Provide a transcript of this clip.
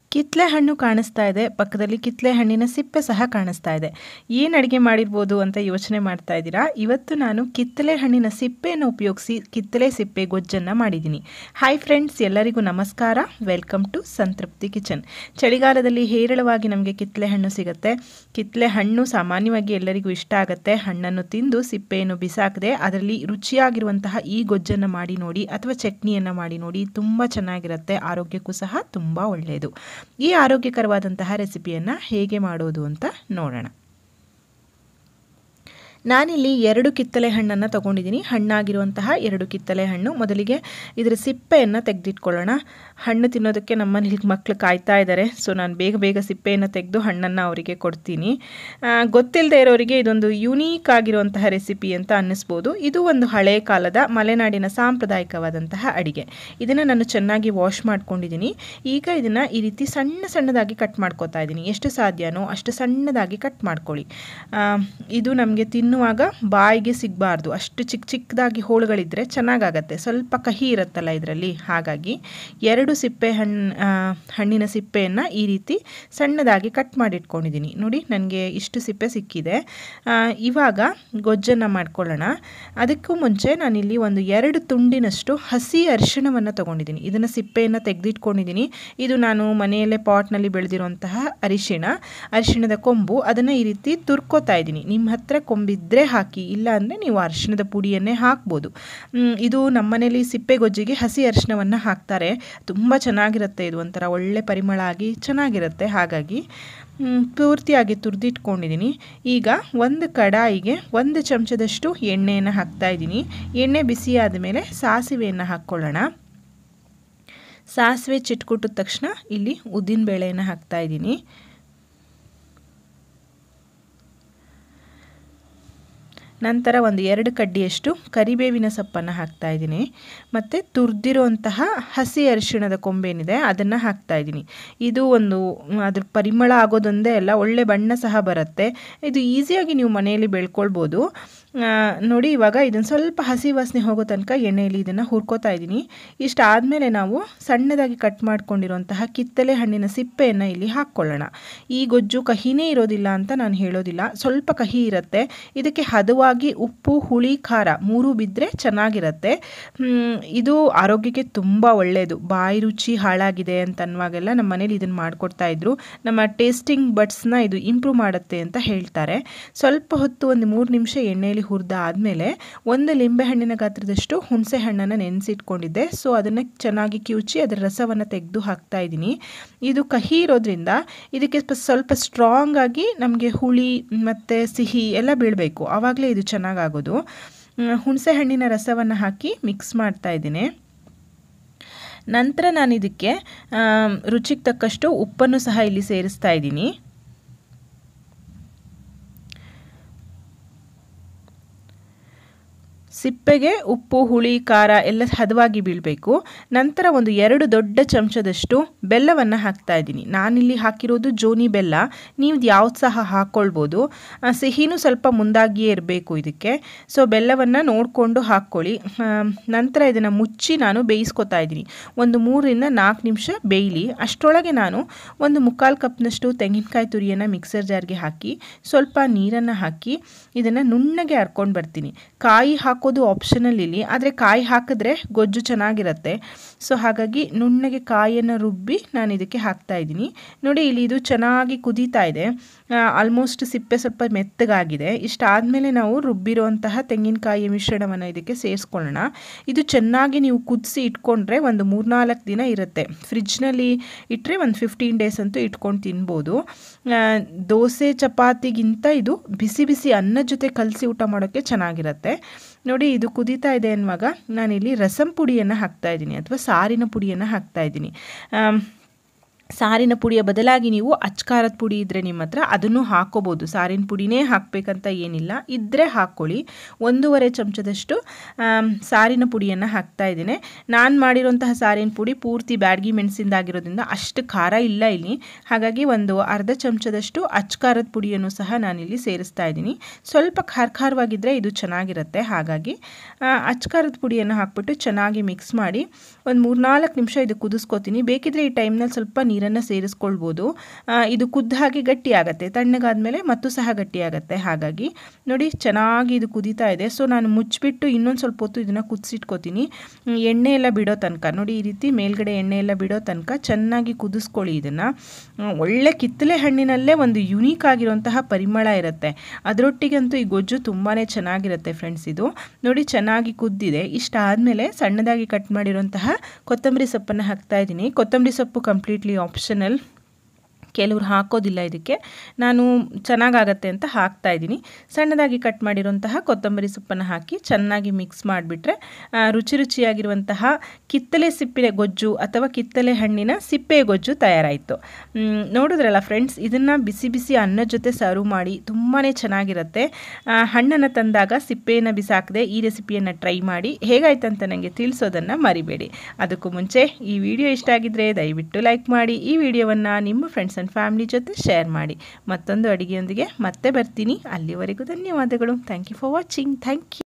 ಕಿತ್ತಳೆ ಹಣ್ಣು ಕಾಣಿಸ್ತಾ ಇದೆ, ಪಕ್ಕದಲ್ಲಿ ಕಿತ್ತಳೆ ಹಣ್ಣಿನ ಸಿಪ್ಪೆ ಸಹ ಕಾಣಿಸ್ತಾ ಇದೆ. ಏನು ಅಡುಗೆ ಮಾಡಿರ್ಬೋದು ಅಂತ ಯೋಚನೆ ಮಾಡ್ತಾ ಇದ್ದೀರಾ? ಇವತ್ತು ನಾನು ಕಿತ್ತಳೆ ಹಣ್ಣಿನ ಸಿಪ್ಪೆಯನ್ನು ಉಪಯೋಗಿಸಿ ಕಿತ್ತಳೆ ಸಿಪ್ಪೆ ಗೊಜ್ಜನ್ನು ಮಾಡಿದ್ದೀನಿ. ಹಾಯ್ ಫ್ರೆಂಡ್ಸ್, ಎಲ್ಲರಿಗೂ ನಮಸ್ಕಾರ. Welcome to Santrupti kitchen. ಚಳಿಗಾಲದಲ್ಲಿ ಹೇರಳವಾಗಿ ನಮಗೆ ಕಿತ್ತಳೆ ಹಣ್ಣು ಸಿಗುತ್ತೆ. ಕಿತ್ತಳೆ ಹಣ್ಣು ಸಾಮಾನ್ಯವಾಗಿ ಎಲ್ಲರಿಗೂ ಇಷ್ಟ ಆಗುತ್ತೆ. ಹಣ್ಣನ್ನು ತಿಂದು ಸಿಪ್ಪೆಯನ್ನು ಬಿಸಾಕದೆ ಅದರಲ್ಲಿ ರುಚಿಯಾಗಿರುವಂತಹ ಈ ಗೊಜ್ಜನ್ನು ಮಾಡಿ ನೋಡಿ, ಅಥವಾ ಚಟ್ನಿಯನ್ನು ಮಾಡಿ ನೋಡಿ, ತುಂಬ ಚೆನ್ನಾಗಿರುತ್ತೆ. ಆರೋಗ್ಯಕ್ಕೂ ಸಹ ತುಂಬ ಒಳ್ಳೆಯದು. ಈ ಆರೋಗ್ಯಕರವಾದಂತಹ ರೆಸಿಪಿಯನ್ನು ಹೇಗೆ ಮಾಡೋದು ಅಂತ ನೋಡೋಣ. ನಾನಿಲ್ಲಿ 2 ಕಿತ್ತಳೆ ಹಣ್ಣನ್ನು ತೊಗೊಂಡಿದ್ದೀನಿ. ಹಣ್ಣಾಗಿರುವಂತಹ 2 ಕಿತ್ತಳೆ ಹಣ್ಣು. ಮೊದಲಿಗೆ ಇದರ ಸಿಪ್ಪೆಯನ್ನು ತೆಗೆದಿಟ್ಕೊಳ್ಳೋಣ. ಹಣ್ಣು ತಿನ್ನೋದಕ್ಕೆ ನಮ್ಮನೇಲಿ ಮಕ್ಕಳು ಕಾಯ್ತಾ ಇದ್ದಾರೆ. ಸೊ ನಾನು ಬೇಗ ಸಿಪ್ಪೆಯನ್ನು ತೆಗೆದು ಹಣ್ಣನ್ನು ಅವರಿಗೆ ಕೊಡ್ತೀನಿ. ಗೊತ್ತಿಲ್ಲದೆ ಇರೋರಿಗೆ ಇದೊಂದು ಯುನೀಕ್ ಆಗಿರುವಂತಹ ರೆಸಿಪಿ ಅಂತ ಅನ್ನಿಸ್ಬೋದು. ಇದು ಒಂದು ಹಳೆಯ ಕಾಲದ ಮಲೆನಾಡಿನ ಸಾಂಪ್ರದಾಯಿಕವಾದಂತಹ ಅಡಿಗೆ. ಇದನ್ನು ನಾನು ಚೆನ್ನಾಗಿ ವಾಶ್ ಮಾಡ್ಕೊಂಡಿದ್ದೀನಿ. ಈಗ ಇದನ್ನು ಈ ರೀತಿ ಸಣ್ಣದಾಗಿ ಕಟ್ ಮಾಡ್ಕೊತಾ ಇದ್ದೀನಿ. ಎಷ್ಟು ಸಾಧ್ಯನೋ ಅಷ್ಟು ಸಣ್ಣದಾಗಿ ಕಟ್ ಮಾಡ್ಕೊಳ್ಳಿ. ಇದು ನಮಗೆ ತಿನ್ನುವಾಗ ಬಾಯಿಗೆ ಸಿಗಬಾರ್ದು, ಅಷ್ಟು ಚಿಕ್ಕದಾಗಿ ಹೋಳುಗಳಿದ್ರೆ ಚೆನ್ನಾಗಾಗತ್ತೆ. ಸ್ವಲ್ಪ ಕಹಿ ಇರುತ್ತಲ್ಲ ಇದರಲ್ಲಿ, ಹಾಗಾಗಿ 2 ಹಣ್ಣಿನ ಸಿಪ್ಪೆಯನ್ನು ಈ ರೀತಿ ಸಣ್ಣದಾಗಿ ಕಟ್ ಮಾಡಿಟ್ಕೊಂಡಿದ್ದೀನಿ. ನೋಡಿ, ನನಗೆ ಇಷ್ಟು ಸಿಪ್ಪೆ ಸಿಕ್ಕಿದೆ. ಇವಾಗ ಗೊಜ್ಜನ್ನು ಮಾಡ್ಕೊಳ್ಳೋಣ. ಅದಕ್ಕೂ ಮುಂಚೆ ನಾನಿಲ್ಲಿ ಒಂದು 2 ತುಂಡಿನಷ್ಟು ಹಸಿ ಅರಿಶಿಣವನ್ನು ತೊಗೊಂಡಿದ್ದೀನಿ. ಇದನ್ನು ಸಿಪ್ಪೆಯನ್ನು ತೆಗೆದಿಟ್ಕೊಂಡಿದ್ದೀನಿ. ಇದು ನಾನು ಮನೆಯಲ್ಲೇ ಪಾಟ್ನಲ್ಲಿ ಬೆಳೆದಿರುವಂತಹ ಅರಿಶಿಣದ ಕೊಂಬು. ಅದನ್ನು ಈ ರೀತಿ ತುರ್ಕೋತಾ ಇದ್ದೀನಿ. ನಿಮ್ಮ ಹತ್ರ ಕೊಂಬಿದ್ರೆ ಹಾಕಿ, ಇಲ್ಲ ಅಂದರೆ ನೀವು ಅರಿಶಿಣದ ಪುಡಿಯನ್ನೇ ಹಾಕ್ಬೋದು. ಇದು ನಮ್ಮನೇಲಿ ಸಿಪ್ಪೆ ಗೊಜ್ಜಿಗೆ ಹಸಿ ಅರಿಶಿಣವನ್ನು ಹಾಕ್ತಾರೆ. ತುಂಬ ಚೆನ್ನಾಗಿರುತ್ತೆ. ಇದು ಒಂಥರ ಒಳ್ಳೆ ಪರಿಮಳ ಆಗಿ ಚೆನ್ನಾಗಿರುತ್ತೆ. ಹಾಗಾಗಿ ಪೂರ್ತಿಯಾಗಿ ತುರಿದಿಟ್ಕೊಂಡಿದ್ದೀನಿ. ಈಗ ಒಂದು ಕಡಾಯಿಗೆ 1 ಚಮಚದಷ್ಟು ಎಣ್ಣೆಯನ್ನು ಹಾಕ್ತಾಯಿದ್ದೀನಿ. ಎಣ್ಣೆ ಬಿಸಿಯಾದ ಮೇಲೆ ಸಾಸಿವೆಯನ್ನು ಹಾಕ್ಕೊಳ್ಳೋಣ. ಸಾಸಿವೆ ಚಿಟ್ಕುಟ್ಟಿದ ತಕ್ಷಣ ಇಲ್ಲಿ ಉದ್ದಿನಬೇಳೆಯನ್ನು ಹಾಕ್ತಾಯಿದ್ದೀನಿ. ನಂತರ ಒಂದು 2 ಕಡ್ಡಿಯಷ್ಟು ಕರಿಬೇವಿನ ಸೊಪ್ಪನ್ನು ಹಾಕ್ತಾಯಿದ್ದೀನಿ. ಮತ್ತು ತುರಿದಿರುವಂತಹ ಹಸಿ ಅರಿಶಿಣದ ಕೊಂಬೇನಿದೆ ಅದನ್ನು ಹಾಕ್ತಾಯಿದ್ದೀನಿ. ಇದು ಅದ್ರ ಪರಿಮಳ ಆಗೋದೊಂದೇ ಅಲ್ಲ, ಒಳ್ಳೆ ಬಣ್ಣ ಸಹ ಬರುತ್ತೆ. ಇದು ಈಸಿಯಾಗಿ ನೀವು ಮನೆಯಲ್ಲಿ ಬೆಳ್ಕೊಳ್ಬೋದು. ನೋಡಿ, ಇವಾಗ ಇದನ್ನು ಸ್ವಲ್ಪ ಹಸಿ ವಾಸನೆ ಹೋಗೋ ತನಕ ಎಣ್ಣೆಯಲ್ಲಿ ಇದನ್ನು ಹುರ್ಕೋತಾ ಇದ್ದೀನಿ. ಇಷ್ಟಾದಮೇಲೆ ನಾವು ಸಣ್ಣದಾಗಿ ಕಟ್ ಮಾಡ್ಕೊಂಡಿರುವಂತಹ ಕಿತ್ತಳೆ ಹಣ್ಣಿನ ಸಿಪ್ಪೆಯನ್ನು ಇಲ್ಲಿ ಹಾಕ್ಕೊಳ್ಳೋಣ. ಈ ಗೊಜ್ಜು ಕಹಿನೇ ಇರೋದಿಲ್ಲ ಅಂತ ನಾನು ಹೇಳೋದಿಲ್ಲ, ಸ್ವಲ್ಪ ಕಹಿ ಇರುತ್ತೆ. ಇದಕ್ಕೆ ಹದವಾಗಿ ಉಪ್ಪು, ಹುಳಿ, ಖಾರ 3 ಬಿದ್ದರೆ ಚೆನ್ನಾಗಿರುತ್ತೆ. ಇದು ಆರೋಗ್ಯಕ್ಕೆ ತುಂಬ ಒಳ್ಳೆಯದು. ಬಾಯಿ ರುಚಿ ಹಾಳಾಗಿದೆ ಅಂತ ಅನ್ನುವಾಗೆಲ್ಲ ನಮ್ಮ ಮನೇಲಿ ಇದನ್ನು ಮಾಡಿಕೊಡ್ತಾ ಇದ್ರು. ನಮ್ಮ ಟೇಸ್ಟಿಂಗ್ ಬಡ್ಸ್ನ ಇದು ಇಂಪ್ರೂವ್ ಮಾಡುತ್ತೆ ಅಂತ ಹೇಳ್ತಾರೆ. ಸ್ವಲ್ಪ ಹೊತ್ತು ಒಂದು 3 ನಿಮಿಷ ಎಣ್ಣೆಯಲ್ಲಿ ಹುರಿದ ಆದಮೇಲೆ 1 ಲಿಂಬೆಹಣ್ಣಿನ ಗಾತ್ರದಷ್ಟು ಹುಣಸೆ ಹಣ್ಣನ್ನು ನೆನೆಸಿಟ್ಕೊಂಡಿದ್ದೆ. ಸೊ ಅದನ್ನು ಚೆನ್ನಾಗಿ ಕಿವುಚಿ ಅದರ ರಸವನ್ನು ತೆಗೆದು ಹಾಕ್ತಾ ಇದ್ದೀನಿ. ಇದು ಕಹಿ ಇರೋದ್ರಿಂದ ಇದಕ್ಕೆ ಸ್ವಲ್ಪ ಸ್ಟ್ರಾಂಗ್ ಆಗಿ ನಮಗೆ ಹುಳಿ ಮತ್ತು ಸಿಹಿ ಎಲ್ಲ ಬೀಳಬೇಕು, ಆವಾಗಲೇ ಇದು ಚೆನ್ನಾಗಾಗೋದು. ಹುಣಸೆ ಹಣ್ಣಿನ ರಸವನ್ನು ಹಾಕಿ ಮಿಕ್ಸ್ ಮಾಡ್ತಾ ಇದ್ದೀನಿ. ನಂತರ ನಾನು ಇದಕ್ಕೆ ರುಚಿಗೆ ತಕ್ಕಷ್ಟು ಉಪ್ಪನ್ನು ಸಹ ಇಲ್ಲಿ ಸೇರಿಸ್ತಾ ಇದ್ದೀನಿ. ಸಿಪ್ಪೆಗೆ ಉಪ್ಪು, ಹುಳಿ, ಖಾರ ಎಲ್ಲ ಹದವಾಗಿ ಬೀಳಬೇಕು. ನಂತರ ಒಂದು 2 ದೊಡ್ಡ ಚಮಚದಷ್ಟು ಬೆಲ್ಲವನ್ನು ಹಾಕ್ತಾ ಇದ್ದೀನಿ. ನಾನಿಲ್ಲಿ ಹಾಕಿರೋದು ಜೋನಿ ಬೆಲ್ಲ, ನೀವು ಯಾವ್ದು ಸಹ ಹಾಕ್ಕೊಳ್ಬೋದು. ಸಿಹಿನೂ ಸ್ವಲ್ಪ ಮುಂದಾಗಿಯೇ ಇರಬೇಕು ಇದಕ್ಕೆ. ಸೊ ಬೆಲ್ಲವನ್ನು ನೋಡಿಕೊಂಡು ಹಾಕ್ಕೊಳ್ಳಿ. ನಂತರ ಇದನ್ನು ಮುಚ್ಚಿ ನಾನು ಬೇಯಿಸ್ಕೊತಾ ಇದ್ದೀನಿ. ಒಂದು 3 ರಿಂದ 4 ನಿಮಿಷ ಬೇಯಲಿ. ಅಷ್ಟರೊಳಗೆ ನಾನು ಒಂದು 1/4 ಕಪ್ನಷ್ಟು ತೆಂಗಿನಕಾಯಿ ತುರಿಯನ್ನು ಮಿಕ್ಸರ್ ಜಾರ್ಗೆ ಹಾಕಿ ಸ್ವಲ್ಪ ನೀರನ್ನು ಹಾಕಿ ಇದನ್ನು ನುಣ್ಣಗೆ ಹರ್ಕೊಂಡು ಬರ್ತೀನಿ. ಕಾಯಿ ಹಾಕೋದು ಆಪ್ಷನಲ್ ಇಲ್ಲಿ, ಆದರೆ ಕಾಯಿ ಹಾಕಿದ್ರೆ ಗೊಜ್ಜು ಚೆನ್ನಾಗಿರುತ್ತೆ. ಸೊ ಹಾಗಾಗಿ ನುಣ್ಣಗೆ ಕಾಯಿಯನ್ನು ರುಬ್ಬಿ ನಾನು ಇದಕ್ಕೆ ಹಾಕ್ತಾ ಇದ್ದೀನಿ. ನೋಡಿ, ಇಲ್ಲಿ ಇದು ಚೆನ್ನಾಗಿ ಕುದೀತಾ ಇದೆ. ಆಲ್ಮೋಸ್ಟ್ ಸಿಪ್ಪೆ ಸ್ವಲ್ಪ ಮೆತ್ತಗಾಗಿದೆ. ಇಷ್ಟಾದಮೇಲೆ ನಾವು ರುಬ್ಬಿರುವಂತಹ ತೆಂಗಿನಕಾಯಿಯ ಮಿಶ್ರಣವನ್ನು ಇದಕ್ಕೆ ಸೇರಿಸ್ಕೊಳ್ಳೋಣ. ಇದು ಚೆನ್ನಾಗಿ ನೀವು ಕುದಿಸಿ ಇಟ್ಕೊಂಡ್ರೆ ಒಂದು 3-4 ದಿನ ಇರುತ್ತೆ. ಫ್ರಿಡ್ಜ್ನಲ್ಲಿ ಇಟ್ಟರೆ ಒಂದು 15 ಡೇಸ್ ಅಂತೂ ಇಟ್ಕೊಂಡು ತಿನ್ಬೋದು. ದೋಸೆ ಚಪಾತಿಗಿಂತ ಇದು ಬಿಸಿ ಅನ್ನದ ಜೊತೆ ಕಲಸಿ ಊಟ ಮಾಡೋಕ್ಕೆ ಚೆನ್ನಾಗಿರುತ್ತೆ. ನೋಡಿ, ಇದು ಕುದೀತಾ ಇದೆ ಅನ್ನುವಾಗ ನಾನಿಲ್ಲಿ ರಸಂ ಪುಡಿಯನ್ನು ಹಾಕ್ತಾ ಇದ್ದೀನಿ, ಅಥವಾ ಸಾರಿನ ಪುಡಿಯನ್ನು ಹಾಕ್ತಾ ಇದ್ದೀನಿ. ಸಾರಿನ ಪುಡಿಯ ಬದಲಾಗಿ ನೀವು ಅಚ್ಕಾರದ ಪುಡಿ ಇದ್ದರೆ ನಿಮ್ಮ ಹತ್ರ ಅದನ್ನು ಹಾಕ್ಕೋಬೋದು. ಸಾರಿನ ಪುಡಿನೇ ಹಾಕಬೇಕಂತ ಏನಿಲ್ಲ, ಇದ್ದರೆ ಹಾಕ್ಕೊಳ್ಳಿ. 1.5 ಚಮಚದಷ್ಟು ಸಾರಿನ ಪುಡಿಯನ್ನು ಹಾಕ್ತಾ ಇದ್ದೀನಿ. ನಾನು ಮಾಡಿರೋಂತಹ ಸಾರಿನ ಪುಡಿ ಪೂರ್ತಿ ಬ್ಯಾಡಗಿ ಮೆಣಸಿಂದಾಗಿರೋದ್ರಿಂದ ಅಷ್ಟು ಖಾರ ಇಲ್ಲ ಇಲ್ಲಿ. ಹಾಗಾಗಿ ಒಂದು ಅರ್ಧ ಚಮಚದಷ್ಟು ಅಚ್ಕಾರದ ಪುಡಿಯನ್ನು ಸಹ ನಾನಿಲ್ಲಿ ಸೇರಿಸ್ತಾ ಇದ್ದೀನಿ. ಸ್ವಲ್ಪ ಖಾರವಾಗಿದ್ದರೆ ಇದು ಚೆನ್ನಾಗಿರುತ್ತೆ. ಹಾಗಾಗಿ ಅಚ್ಕಾರದ ಪುಡಿಯನ್ನು ಹಾಕ್ಬಿಟ್ಟು ಚೆನ್ನಾಗಿ ಮಿಕ್ಸ್ ಮಾಡಿ ಒಂದು 3-4 ನಿಮಿಷ ಇದು ಕುದಿಸ್ಕೋತೀನಿ. ಬೇಕಿದ್ರೆ ಈ ಟೈಮ್ನಲ್ಲಿ ಸ್ವಲ್ಪ ನೀರನ್ನು ಹಣ್ಣನ್ನು ಸೇರಿಸ್ಕೊಳ್ಬೋದು. ಇದು ಕುದ್ದ ಹಾಗೆ ಗಟ್ಟಿ ಆಗುತ್ತೆ, ತಣ್ಣಗಾದ್ಮೇಲೆ ಮತ್ತು ಸಹ ಗಟ್ಟಿ ಆಗುತ್ತೆ. ಹಾಗಾಗಿ ನೋಡಿ ಚೆನ್ನಾಗಿ ಇದು ಕುದೀತಾ ಇದೆ. ಸೊ ನಾನು ಮುಚ್ಚಿಬಿಟ್ಟು ಇನ್ನೊಂದು ಸ್ವಲ್ಪ ಹೊತ್ತು ಇದನ್ನು ಕುದಿಸಿಟ್ಕೋತೀನಿ, ಎಣ್ಣೆ ಎಲ್ಲ ಬಿಡೋ ತನಕ. ನೋಡಿ ಈ ರೀತಿ ಮೇಲ್ಗಡೆ ಎಣ್ಣೆ ಎಲ್ಲ ಬಿಡೋ ತನಕ ಚೆನ್ನಾಗಿ ಕುದಿಸ್ಕೊಳ್ಳಿ ಇದನ್ನು. ಒಳ್ಳೆ ಕಿತ್ತಳೆ ಹಣ್ಣಿನಲ್ಲೇ ಒಂದು ಯುನೀಕ್ ಆಗಿರುವಂತಹ ಪರಿಮಳ ಇರುತ್ತೆ. ಅದರೊಟ್ಟಿಗಂತೂ ಈ ಗೊಜ್ಜು ತುಂಬಾ ಚೆನ್ನಾಗಿರುತ್ತೆ ಫ್ರೆಂಡ್ಸ್. ಇದು ನೋಡಿ ಚೆನ್ನಾಗಿ ಕುದ್ದಿದೆ. ಇಷ್ಟಾದಮೇಲೆ ಸಣ್ಣದಾಗಿ ಕಟ್ ಮಾಡಿರುವಂತಹ ಕೊತ್ತಂಬರಿ ಸೊಪ್ಪನ್ನು ಹಾಕ್ತಾ ಇದ್ದೀನಿ. ಕೊತ್ತಂಬರಿ ಸೊಪ್ಪು ಕಂಪ್ಲೀಟ್ಲಿ ಆಪ್ಷನಲ್, ಕೆಲವರು ಹಾಕೋದಿಲ್ಲ, ಇದಕ್ಕೆ ನಾನು ಚೆನ್ನಾಗಾಗತ್ತೆ ಅಂತ ಹಾಕ್ತಾ ಇದ್ದೀನಿ. ಸಣ್ಣದಾಗಿ ಕಟ್ ಮಾಡಿರುವಂತಹ ಕೊತ್ತಂಬರಿ ಸೊಪ್ಪನ್ನು ಹಾಕಿ ಚೆನ್ನಾಗಿ ಮಿಕ್ಸ್ ಮಾಡಿಬಿಟ್ರೆ ರುಚಿ ರುಚಿಯಾಗಿರುವಂತಹ ಕಿತ್ತಳೆ ಸಿಪ್ಪೆ ಗೊಜ್ಜು ಅಥವಾ ಕಿತ್ತಳೆ ಹಣ್ಣಿನ ಸಿಪ್ಪೆ ಗೊಜ್ಜು ತಯಾರಾಯಿತು. ನೋಡಿದ್ರಲ್ಲ ಫ್ರೆಂಡ್ಸ್, ಇದನ್ನು ಬಿಸಿ ಬಿಸಿ ಅನ್ನದ ಜೊತೆ ಸರ್ವ್ ಮಾಡಿ ತುಂಬಾ ಚೆನ್ನಾಗಿರುತ್ತೆ. ಹಣ್ಣನ್ನು ತಂದಾಗ ಸಿಪ್ಪೆಯನ್ನು ಬಿಸಾಕದೆ ಈ ರೆಸಿಪಿಯನ್ನು ಟ್ರೈ ಮಾಡಿ. ಹೇಗಾಯ್ತಂತ ನನಗೆ ತಿಳಿಸೋದನ್ನು ಮರಿಬೇಡಿ. ಅದಕ್ಕೂ ಮುಂಚೆ ಈ ವಿಡಿಯೋ ಇಷ್ಟ ಆಗಿದ್ದರೆ ದಯವಿಟ್ಟು ಲೈಕ್ ಮಾಡಿ. ಈ ವಿಡಿಯೋವನ್ನು ನಿಮ್ಮ ಫ್ರೆಂಡ್ಸ್ ಆ್ಯಂಡ್ ಫ್ಯಾಮಿಲಿ ಜೊತೆ ಶೇರ್ ಮಾಡಿ. ಮತ್ತೊಂದು ಅಡುಗೆಯೊಂದಿಗೆ ಮತ್ತೆ ಬರ್ತೀನಿ. ಅಲ್ಲಿವರೆಗೂ ಧನ್ಯವಾದಗಳು. Thank you for watching. Thank you.